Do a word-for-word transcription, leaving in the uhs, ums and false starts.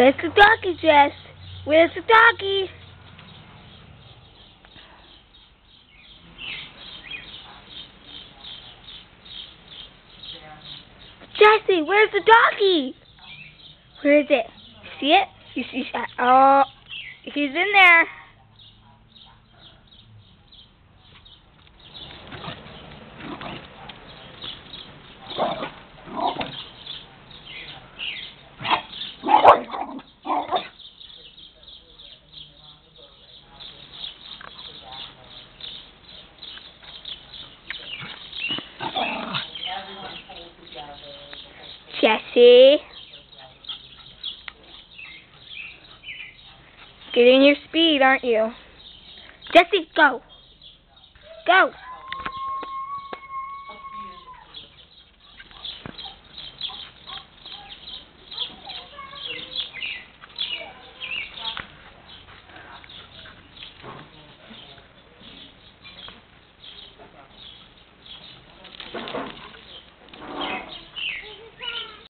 Where's the doggy, Jess? Where's the doggy? Jessie, where's the doggy? Where is it? See it? You see? Oh, he's in there. Jessie, getting your speed, aren't you? Jessie, go. Go.